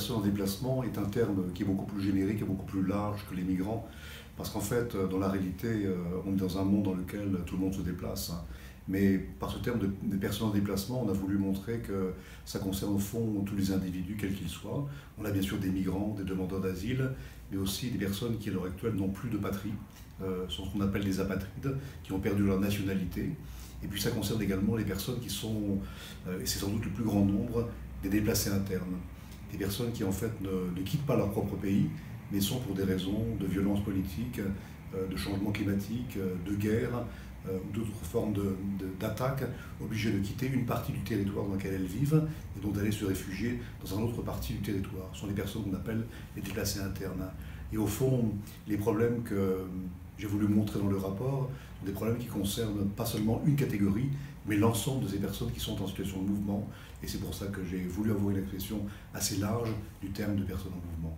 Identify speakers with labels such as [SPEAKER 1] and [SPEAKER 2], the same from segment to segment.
[SPEAKER 1] personnes en déplacement est un terme qui est beaucoup plus générique et beaucoup plus large que les migrants, parce qu'en fait, dans la réalité, on est dans un monde dans lequel tout le monde se déplace, hein. Mais par ce terme de personnes en déplacement, on a voulu montrer que ça concerne au fond tous les individus, quels qu'ils soient. On a bien sûr des migrants, des demandeurs d'asile, mais aussi des personnes qui à l'heure actuelle n'ont plus de patrie, sont ce qu'on appelle des apatrides, qui ont perdu leur nationalité. Et puis ça concerne également les personnes qui sont, et c'est sans doute le plus grand nombre, des déplacés internes. Des personnes qui en fait ne quittent pas leur propre pays, mais sont pour des raisons de violence politique, de changement climatique, de guerre, ou d'autres formes d'attaques, obligées de quitter une partie du territoire dans lequel elles vivent et donc d'aller se réfugier dans une autre partie du territoire. Ce sont les personnes qu'on appelle les déplacés internes. Et au fond, les problèmes que j'ai voulu montrer dans le rapport sont des problèmes qui concernent pas seulement une catégorie, mais l'ensemble de ces personnes qui sont en situation de mouvement. Et c'est pour ça que j'ai voulu avoir une expression assez large du terme de personnes en mouvement.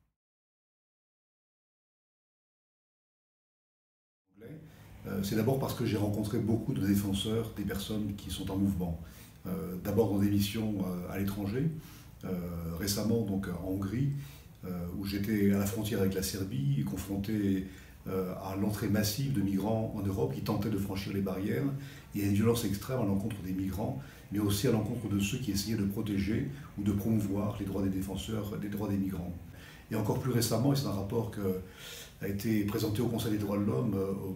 [SPEAKER 1] C'est d'abord parce que j'ai rencontré beaucoup de défenseurs des personnes qui sont en mouvement. D'abord dans des missions à l'étranger, récemment donc en Hongrie, où j'étais à la frontière avec la Serbie, confronté à l'entrée massive de migrants en Europe qui tentaient de franchir les barrières, et à une violence extrême à l'encontre des migrants, mais aussi à l'encontre de ceux qui essayaient de protéger ou de promouvoir les droits des défenseurs des droits des migrants. Et encore plus récemment, et c'est un rapport qui a été présenté au Conseil des droits de l'homme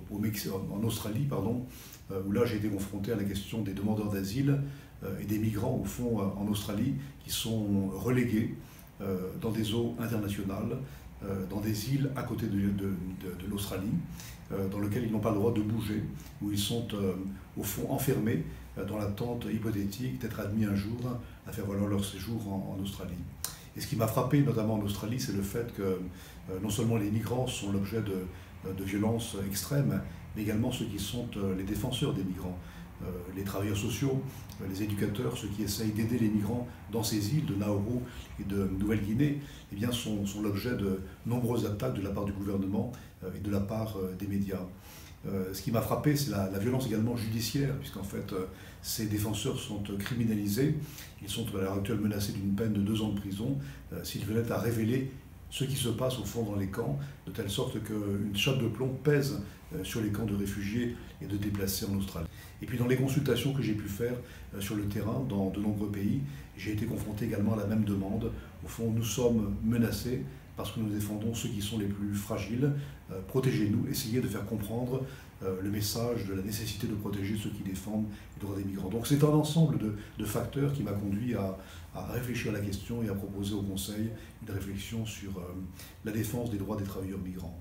[SPEAKER 1] en Australie, où là j'ai été confronté à la question des demandeurs d'asile et des migrants au fond en Australie qui sont relégués dans des eaux internationales, dans des îles à côté de l'Australie, dans lesquelles ils n'ont pas le droit de bouger, où ils sont au fond enfermés dans l'attente hypothétique d'être admis un jour à faire valoir leur séjour en Australie. Et ce qui m'a frappé, notamment en Australie, c'est le fait que non seulement les migrants sont l'objet de violences extrêmes, mais également ceux qui sont les défenseurs des migrants, les travailleurs sociaux, les éducateurs, ceux qui essayent d'aider les migrants dans ces îles de Nauru et de Nouvelle-Guinée, eh bien, sont l'objet de nombreuses attaques de la part du gouvernement et de la part des médias. Ce qui m'a frappé, c'est la violence également judiciaire, puisqu'en fait, ces défenseurs sont criminalisés. Ils sont à l'heure actuelle menacés d'une peine de 2 ans de prison s'ils venaient à révéler ce qui se passe au fond dans les camps, de telle sorte qu'une chape de plomb pèse sur les camps de réfugiés et de déplacés en Australie. Et puis dans les consultations que j'ai pu faire sur le terrain dans de nombreux pays, j'ai été confronté également à la même demande. Au fond, nous sommes menacés parce que nous défendons ceux qui sont les plus fragiles. Protégez-nous, essayez de faire comprendre le message de la nécessité de protéger ceux qui défendent les droits des migrants. Donc c'est un ensemble de facteurs qui m'a conduit à réfléchir à la question et à proposer au Conseil une réflexion sur la défense des droits des travailleurs migrants.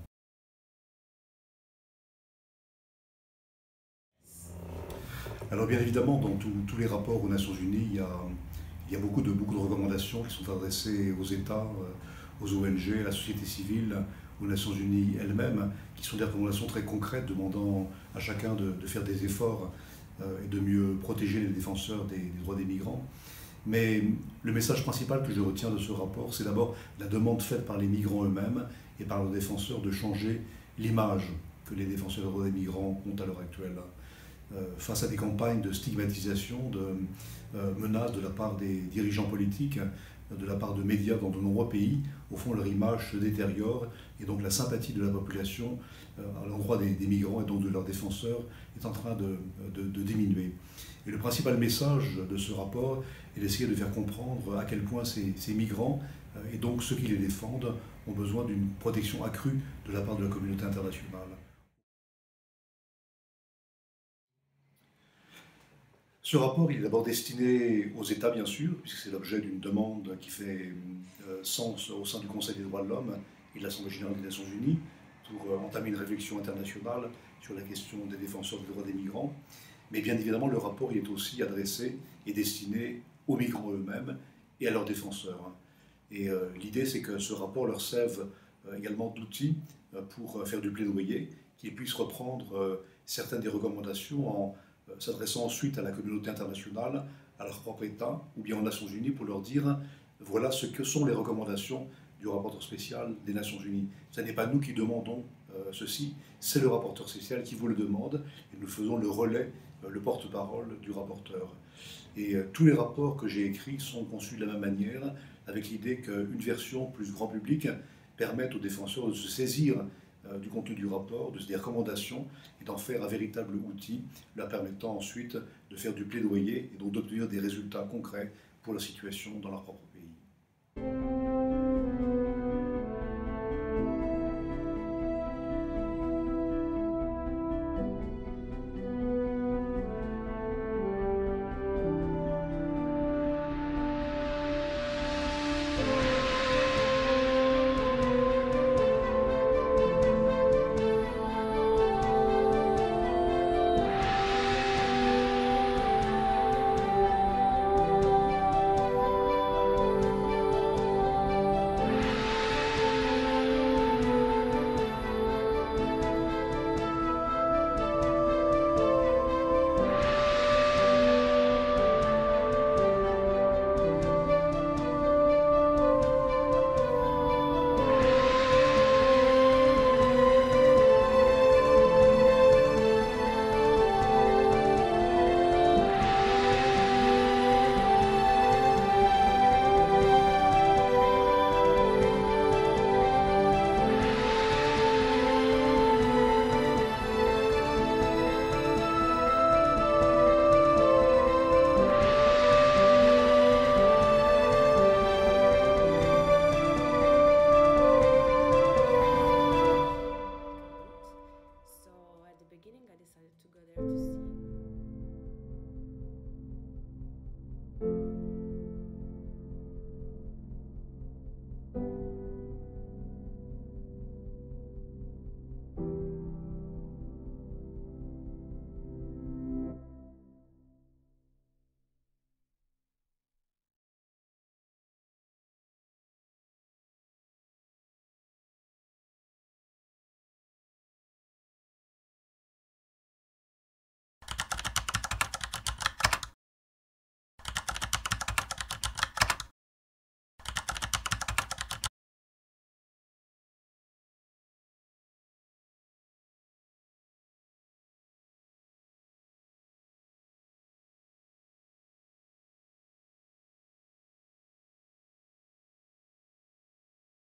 [SPEAKER 1] Alors bien évidemment, dans tous les rapports aux Nations Unies, il y a beaucoup de recommandations qui sont adressées aux États, aux ONG, à la société civile, aux Nations Unies elles-mêmes, qui sont des recommandations très concrètes demandant à chacun de faire des efforts et de mieux protéger les défenseurs des droits des migrants. Mais le message principal que je retiens de ce rapport, c'est d'abord la demande faite par les migrants eux-mêmes et par leurs défenseurs de changer l'image que les défenseurs des droits des migrants ont à l'heure actuelle. Face à des campagnes de stigmatisation, de menaces de la part des dirigeants politiques, de la part de médias dans de nombreux pays, au fond leur image se détériore et donc la sympathie de la population à l'endroit des migrants et donc de leurs défenseurs est en train de diminuer. Et le principal message de ce rapport est d'essayer de faire comprendre à quel point ces migrants et donc ceux qui les défendent ont besoin d'une protection accrue de la part de la communauté internationale. Ce rapport, il est d'abord destiné aux États, bien sûr, puisque c'est l'objet d'une demande qui fait sens au sein du Conseil des droits de l'homme et de l'Assemblée générale des Nations Unies, pour entamer une réflexion internationale sur la question des défenseurs des droits des migrants. Mais bien évidemment, le rapport il est aussi adressé et destiné aux migrants eux-mêmes et à leurs défenseurs. Et l'idée, c'est que ce rapport leur serve également d'outil pour faire du plaidoyer, qu'ils puissent reprendre certaines des recommandations en s'adressant ensuite à la communauté internationale, à leur propre État, ou bien aux Nations Unies, pour leur dire voilà ce que sont les recommandations du rapporteur spécial des Nations Unies. Ce n'est pas nous qui demandons ceci, c'est le rapporteur spécial qui vous le demande, et nous faisons le relais, le porte-parole du rapporteur. Et tous les rapports que j'ai écrits sont conçus de la même manière. avec l'idée qu'une version plus grand public permette aux défenseurs de se saisir du contenu du rapport, des recommandations, et d'en faire un véritable outil, leur permettant ensuite de faire du plaidoyer et donc d'obtenir des résultats concrets pour la situation dans leur propre pays.